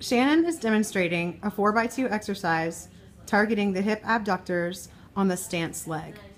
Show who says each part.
Speaker 1: Shannon is demonstrating a 4x2 exercise targeting the hip abductors on the stance leg.